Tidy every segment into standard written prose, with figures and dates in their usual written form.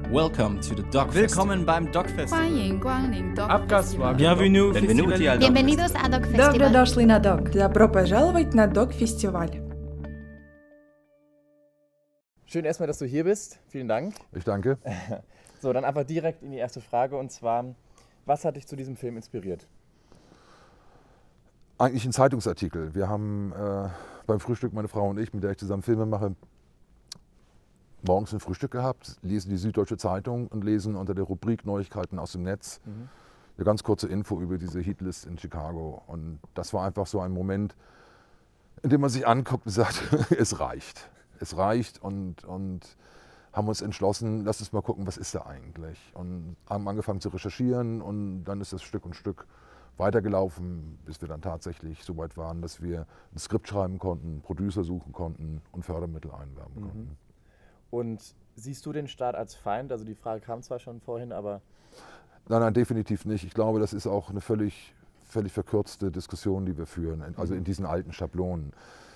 Welcome to the Dog Willkommen beim Dog Festival. 欢迎光临 Dog Abgaswa. Festival. Bienvenue. Benvenuti al Dog Bienvenidos a Dog Добро Festival. дошли на Dog. Добро пожаловать на Dog-Фестиваль. Schön erstmal, dass du hier bist. Vielen Dank. Ich danke. So, dann einfach direkt in die erste Frage und zwar, was hat dich zu diesem Film inspiriert? Eigentlich ein Zeitungsartikel. Wir haben beim Frühstück, meine Frau und ich, mit der ich zusammen Filme mache, morgens ein Frühstück gehabt, lesen die Süddeutsche Zeitung und lesen unter der Rubrik Neuigkeiten aus dem Netz eine ganz kurze Info über diese Heatlist in Chicago. Und das war einfach so ein Moment, in dem man sich anguckt und sagt, es reicht. Es reicht und haben uns entschlossen, lass uns mal gucken, was ist da eigentlich. Und haben angefangen zu recherchieren und dann ist das Stück und Stück weitergelaufen, bis wir dann tatsächlich so weit waren, dass wir ein Skript schreiben konnten, Producer suchen konnten und Fördermittel einwerben konnten. Und siehst du den Staat als Feind? Also die Frage kam zwar schon vorhin, aber... Nein, definitiv nicht. Ich glaube, das ist auch eine völlig verkürzte Diskussion, die wir führen, also in diesen alten Schablonen.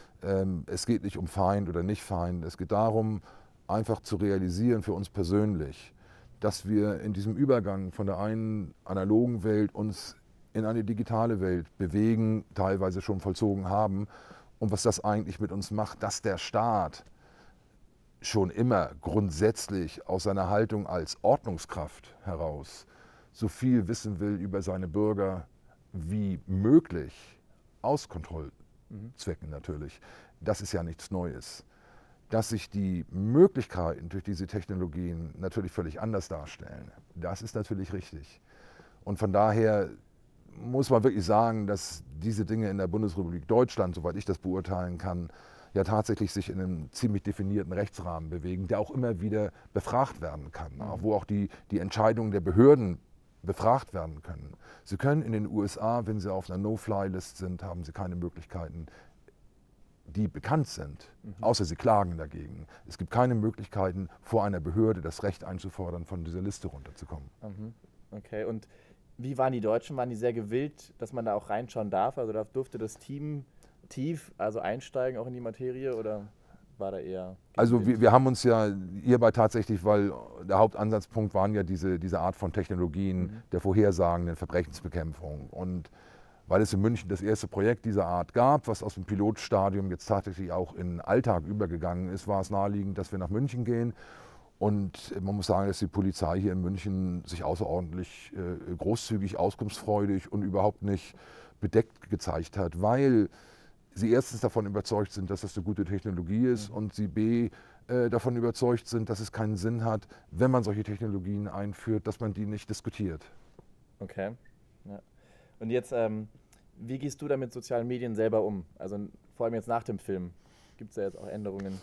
Es geht nicht um Feind oder nicht Feind. Es geht darum, einfach zu realisieren für uns persönlich, dass wir in diesem Übergang von der einen analogen Welt uns in eine digitale Welt bewegen, teilweise schon vollzogen haben. Und was das eigentlich mit uns macht, dass der Staat schon immer grundsätzlich aus seiner Haltung als Ordnungskraft heraus so viel wissen will über seine Bürger wie möglich, aus Kontrollzwecken natürlich. Das ist ja nichts Neues. Dass sich die Möglichkeiten durch diese Technologien natürlich völlig anders darstellen, das ist natürlich richtig. Und von daher muss man wirklich sagen, dass diese Dinge in der Bundesrepublik Deutschland, soweit ich das beurteilen kann, ja tatsächlich sich in einem ziemlich definierten Rechtsrahmen bewegen, der auch immer wieder befragt werden kann, wo auch die Entscheidungen der Behörden befragt werden können. Sie können in den USA, wenn Sie auf einer No-Fly-List sind, haben Sie keine Möglichkeiten, die bekannt sind, außer Sie klagen dagegen. Es gibt keine Möglichkeiten, vor einer Behörde das Recht einzufordern, von dieser Liste runterzukommen. Okay, und wie waren die Deutschen? Waren die sehr gewillt, dass man da auch reinschauen darf? Also da durfte das Team tief einsteigen auch in die Materie oder war da eher... Also wir haben uns ja hierbei tatsächlich, weil der Hauptansatzpunkt waren ja diese Art von Technologien der vorhersagenden Verbrechensbekämpfung. Und weil es in München das erste Projekt dieser Art gab, was aus dem Pilotstadium jetzt tatsächlich auch in den Alltag übergegangen ist, war es naheliegend, dass wir nach München gehen. Und man muss sagen, dass die Polizei hier in München sich außerordentlich großzügig, auskunftsfreudig und überhaupt nicht bedeckt gezeigt hat, weil sie erstens davon überzeugt sind, dass das eine gute Technologie ist und sie davon überzeugt sind, dass es keinen Sinn hat, wenn man solche Technologien einführt, dass man die nicht diskutiert. Okay. Ja. Und jetzt, wie gehst du da mit sozialen Medien selber um? Also vor allem jetzt nach dem Film. Gibt es da jetzt auch Änderungen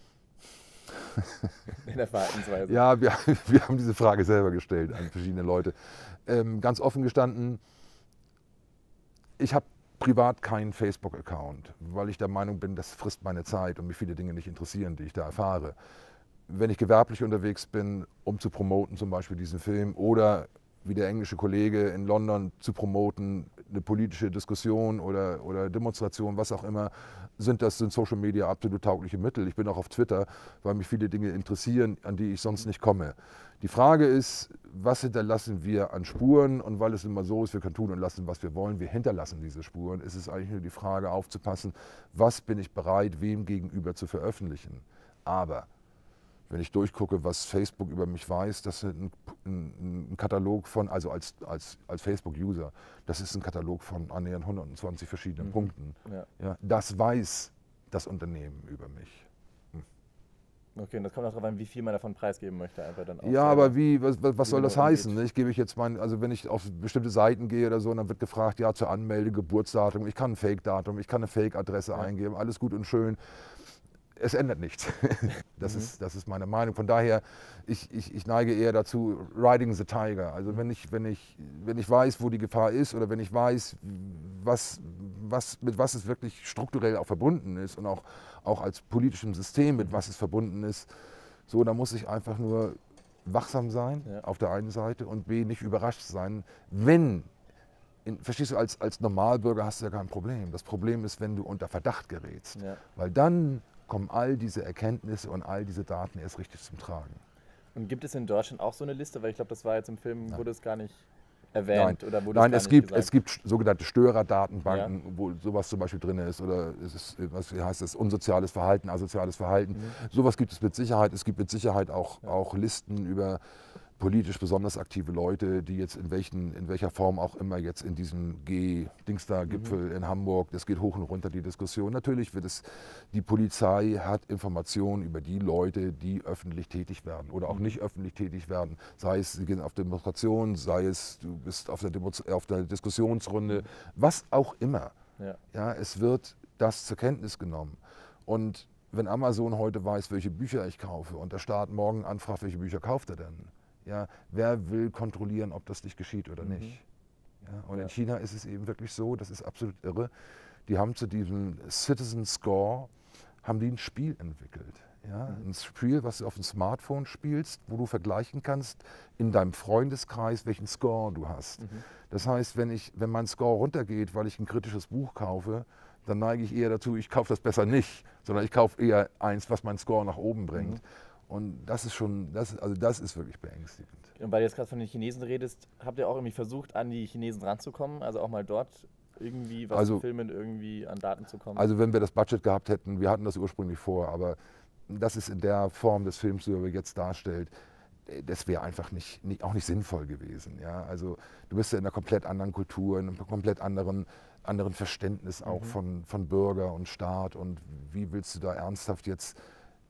in der Verhaltensweise? Ja, wir haben diese Frage selber gestellt an verschiedene Leute. Ganz offen gestanden, ich habe privat keinen Facebook-Account, weil ich der Meinung bin, das frisst meine Zeit und mich viele Dinge nicht interessieren, die ich da erfahre. Wenn ich gewerblich unterwegs bin, um zu promoten, zum Beispiel diesen Film, oder wie der englische Kollege in London zu promoten, eine politische Diskussion oder Demonstration, was auch immer, sind Social Media absolut taugliche Mittel. Ich bin auch auf Twitter, weil mich viele Dinge interessieren, an die ich sonst nicht komme. Die Frage ist, was hinterlassen wir an Spuren? Und weil es immer so ist, wir können tun und lassen, was wir wollen, wir hinterlassen diese Spuren, ist es eigentlich nur die Frage aufzupassen, was bin ich bereit, wem gegenüber zu veröffentlichen. Aber wenn ich durchgucke, was Facebook über mich weiß, das ist ein Katalog von, also als Facebook-User, das ist ein Katalog von annähernd 120 verschiedenen Punkten. Ja, das weiß das Unternehmen über mich. Okay, und das kommt auch darauf an, wie viel man davon preisgeben möchte. Einfach dann auch ja, aber was soll das heißen? Geht. Ich gebe jetzt also wenn ich auf bestimmte Seiten gehe oder so, dann wird gefragt, ja, zur Anmelde, Geburtsdatum, ich kann ein Fake-Datum, ich kann eine Fake-Adresse eingeben, alles gut und schön. Es ändert nichts. Das ist meine Meinung. Von daher, ich neige eher dazu, riding the tiger. Also wenn ich weiß, wo die Gefahr ist oder wenn ich weiß, mit was es wirklich strukturell auch verbunden ist und auch als politischem System, mit was es verbunden ist, so, da muss ich einfach nur wachsam sein auf der einen Seite und B, nicht überrascht sein, wenn, verstehst du, als Normalbürger hast du ja kein Problem. Das Problem ist, wenn du unter Verdacht gerätst, weil dann kommen all diese Erkenntnisse und all diese Daten erst richtig zum Tragen. Und gibt es in Deutschland auch so eine Liste? Weil ich glaube, das war jetzt im Film, wurde es gar nicht erwähnt. Oder wurde Nein, es es gar nicht gibt, gesagt? es gibt sogenannte Störerdatenbanken, wo sowas zum Beispiel drin ist. Oder es ist, wie heißt das, unsoziales Verhalten, asoziales Verhalten. Sowas gibt es mit Sicherheit. Es gibt mit Sicherheit auch Listen über politisch besonders aktive Leute, die jetzt in welcher Form auch immer jetzt in diesem G-Dingster-Gipfel in Hamburg, das geht hoch und runter, die Diskussion. Natürlich die Polizei hat Informationen über die Leute, die öffentlich tätig werden oder auch nicht öffentlich tätig werden. Sei es, sie gehen auf Demonstrationen, sei es, du bist auf der Diskussionsrunde, was auch immer. Ja, es wird das zur Kenntnis genommen. Und wenn Amazon heute weiß, welche Bücher ich kaufe und der Staat morgen anfragt, welche Bücher kauft er denn? Ja, wer will kontrollieren, ob das nicht geschieht oder nicht? Ja, und in China ist es eben wirklich so, das ist absolut irre, die haben zu diesem Citizen Score, haben die ein Spiel entwickelt. Ja, ein Spiel, was du auf dem Smartphone spielst, wo du vergleichen kannst in deinem Freundeskreis, welchen Score du hast. Das heißt, wenn mein Score runtergeht, weil ich ein kritisches Buch kaufe, dann neige ich eher dazu, ich kaufe das besser nicht, sondern ich kaufe eher eins, was meinen Score nach oben bringt. Und das ist das ist wirklich beängstigend. Und weil du jetzt gerade von den Chinesen redest, habt ihr auch irgendwie versucht, an die Chinesen ranzukommen? Also auch mal dort irgendwie was zu filmen, irgendwie an Daten zu kommen? Also wenn wir das Budget gehabt hätten, wir hatten das ursprünglich vor, aber das ist in der Form des Films, die er jetzt darstellt, das wäre einfach auch nicht sinnvoll gewesen. Ja? Also du bist ja in einer komplett anderen Kultur, in einem komplett anderen Verständnis auch von Bürger und Staat, und wie willst du da ernsthaft jetzt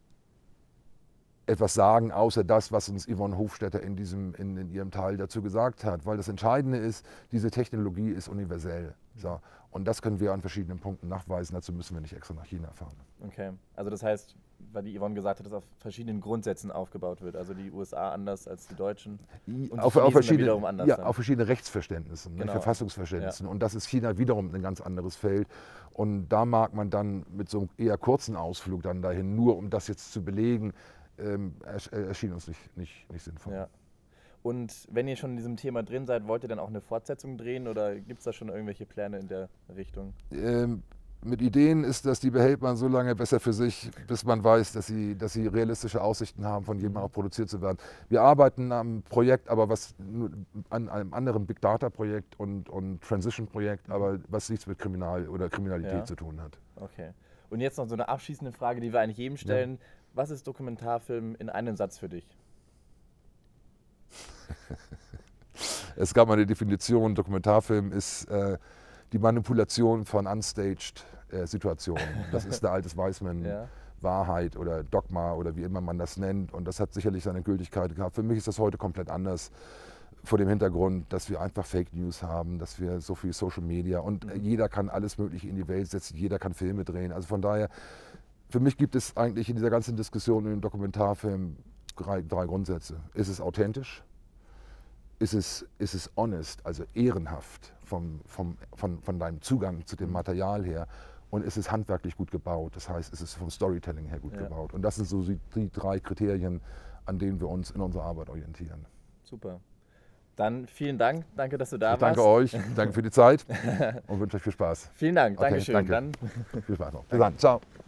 etwas sagen, außer das, was uns Yvonne Hofstetter in ihrem Teil dazu gesagt hat. Weil das Entscheidende ist, diese Technologie ist universell. So. Und das können wir an verschiedenen Punkten nachweisen, dazu müssen wir nicht extra nach China fahren. Okay, also das heißt, weil die Yvonne gesagt hat, dass auf verschiedenen Grundsätzen aufgebaut wird, also die USA anders als die Deutschen und auf wiederum anders. Ja, auf verschiedene Rechtsverständnissen, Genau. Verfassungsverständnissen. Ja. Und das ist China wiederum ein ganz anderes Feld. Und da mag man dann mit so einem eher kurzen Ausflug dann dahin, nur um das jetzt zu belegen, erschien uns nicht sinnvoll. Ja. Und wenn ihr schon in diesem Thema drin seid, wollt ihr dann auch eine Fortsetzung drehen oder gibt es da schon irgendwelche Pläne in der Richtung? Mit Ideen die behält man so lange besser für sich, bis man weiß, dass sie realistische Aussichten haben, von jemandem auch produziert zu werden. Wir arbeiten am Projekt, aber an einem anderen Big Data Projekt und Transition Projekt, aber was nichts mit Kriminalität zu tun hat. Okay. Und jetzt noch so eine abschließende Frage, die wir eigentlich jedem stellen. Ja. Was ist Dokumentarfilm in einem Satz für dich? Es gab mal eine Definition, Dokumentarfilm ist die Manipulation von unstaged Situationen. Das ist der altes Weismann, Wahrheit oder Dogma oder wie immer man das nennt. Und das hat sicherlich seine Gültigkeit gehabt. Für mich ist das heute komplett anders, vor dem Hintergrund, dass wir einfach Fake News haben, dass wir so viel Social Media und jeder kann alles Mögliche in die Welt setzen, jeder kann Filme drehen. Also von daher, für mich gibt es eigentlich in dieser ganzen Diskussion in dem Dokumentarfilm drei Grundsätze. Ist es authentisch? Ist es honest, also ehrenhaft von deinem Zugang zu dem Material her? Und ist es handwerklich gut gebaut? Das heißt, ist es vom Storytelling her gut gebaut? Und das sind so die drei Kriterien, an denen wir uns in unserer Arbeit orientieren. Super. Dann vielen Dank. Danke, dass du da warst. Danke euch. Danke für die Zeit und wünsche euch viel Spaß. Vielen Dank. Okay, Dankeschön. danke. Dann viel Spaß noch. Bis dann. Ciao.